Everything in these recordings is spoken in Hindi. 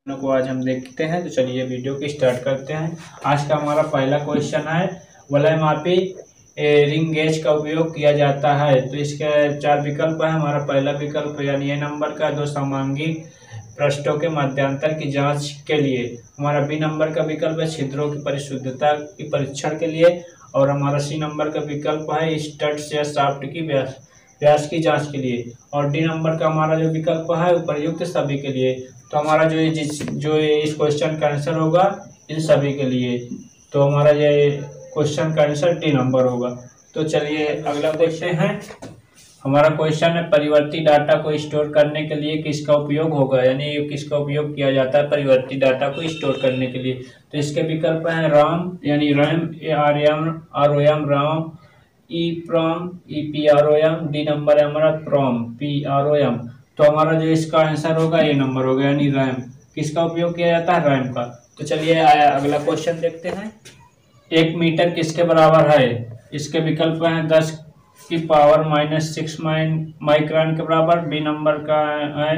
को आज हम देखते हैं। तो चलिए वीडियो को स्टार्ट करते हैं। आज का हमारा पहला क्वेश्चन है, वलय मापी रिंग गेज का उपयोग किया जाता है। तो इसके चार विकल्प है। हमारा पहला विकल्प यानी ए नंबर का, दो समांगी पृष्ठों के मध्यांतर की जांच के लिए। हमारा बी नंबर का विकल्प है छिद्रों की परिशुद्धता की परीक्षण के लिए। और हमारा सी नंबर का विकल्प है स्टड्स या शाफ्ट की व्यास की जांच के लिए। और डी नंबर का हमारा जो विकल्प है उपर्युक्त सभी के लिए। तो हमारा जो इस क्वेश्चन का आंसर होगा इन सभी के लिए। तो हमारा ये क्वेश्चन का आंसर डी नंबर होगा। तो चलिए अगला देखते हैं। हमारा क्वेश्चन है, परिवर्ती डाटा को स्टोर करने के लिए किसका उपयोग होगा, यानी किसका उपयोग किया जाता है परिवर्ती डाटा को स्टोर करने के लिए। तो इसके विकल्प हैं राम यानी RAM, ROM RAM, EPROM EPROM, D नंबर है हमारा प्रॉम PROM। तो हमारा जो इसका आंसर होगा ए नंबर होगा, यानी रैम। किसका उपयोग किया जाता है, रैम का। तो चलिए अगला क्वेश्चन देखते हैं। 1 मीटर किसके बराबर है। इसके विकल्प हैं 10 की पावर -6 माइक्रोन के बराबर, बी नंबर का है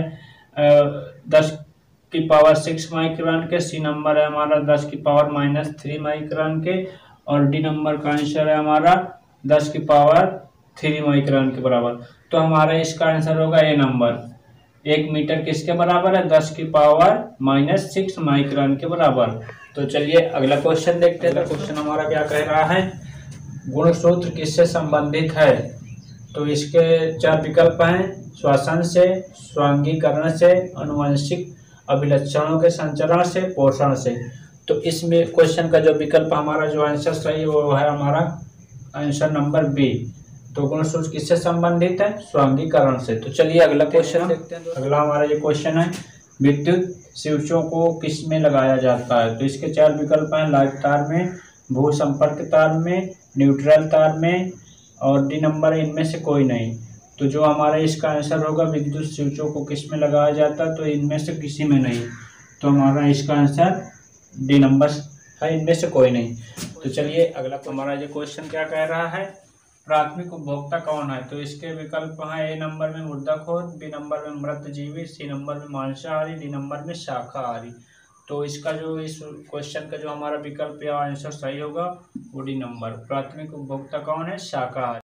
10 की पावर 6 माइक्रोन के, सी नंबर है हमारा 10 की पावर -3 माइक्रोन के, और डी नंबर का आंसर है हमारा 10 की पावर 3 माइक्रोन के बराबर। तो हमारा इसका आंसर होगा ए नंबर। 1 मीटर किसके बराबर है, 10 की पावर -6 माइक्रोन के बराबर। तो चलिए अगला क्वेश्चन देखते हैं। क्वेश्चन हमारा क्या कह रहा है, गुणसूत्र किससे संबंधित है। तो इसके चार विकल्प हैं, श्वसन से, स्वांगीकरण से, आनुवंशिक अभिलक्षणों के संचरण से, पोषण से। तो इसमें क्वेश्चन का जो विकल्प हमारा जो आंसर सही वो है हमारा आंसर नंबर बी। तो गुणसूत्र किससे संबंधित है, स्वांगीकरण से। तो चलिए अगला क्वेश्चन देखते हैं। अगला हमारा ये क्वेश्चन है, विद्युत स्विचों को किस में लगाया जाता है। तो इसके चार विकल्प हैं, लाइव तार में, भू संपर्क तार में, न्यूट्रल तार में, और डी नंबर है इनमें से कोई नहीं। तो जो हमारा इसका आंसर होगा विद्युत स्विचों को किस में लगाया जाता है, तो इनमें से किसी में नहीं। तो हमारा इसका आंसर डी नंबर है, इनमें से कोई नहीं। तो चलिए अगला हमारा ये क्वेश्चन क्या कह रहा है, प्राथमिक उपभोक्ता कौन है। तो इसके विकल्प हैं, ए नंबर में मुर्दाखोर, बी नंबर में मृतजीवी, सी नंबर में मांसाहारी, डी नंबर में शाकाहारी। तो इसका जो इस क्वेश्चन का जो हमारा विकल्प या आंसर सही होगा वो डी नंबर, प्राथमिक उपभोक्ता कौन है, शाकाहारी।